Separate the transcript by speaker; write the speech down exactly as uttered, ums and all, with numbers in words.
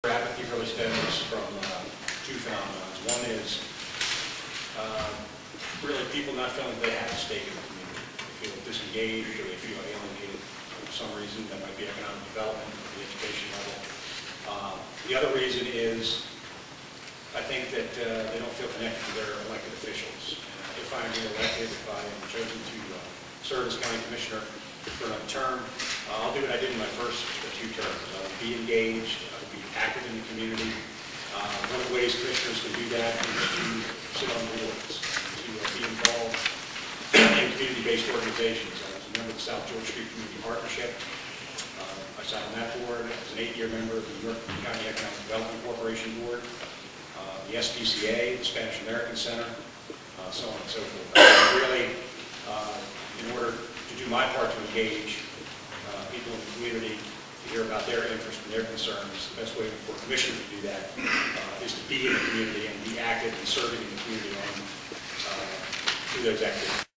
Speaker 1: Apathy really stems from uh, two phenomena. One is uh, really people not feeling they have a stake in the community. They feel disengaged or they feel alienated for some reason. That might be economic development or the education level. Uh, the other reason is I think that uh, they don't feel connected to their elected officials. And if I am re-elected, if I am chosen to uh, serve as county commissioner for another term, uh, I'll do what I did in my first two terms. I will be engaged, I will be active in the community. Uh, one of the ways commissioners can do that is to sit on boards, to uh, be involved in community-based organizations. I was a member of the South George Street Community Partnership. Uh, I sat on that board. I was an eight-year member of the New York County Economic Development Corporation Board, uh, the S P C A, the Spanish American Center, uh, so on and so forth. I really, uh, in order to do my part to engage uh, people in the community, to hear about their interests and their concerns, the best way for a commissioner to do that uh, is to be in the community and be active and serving in the community on uh, through those activities.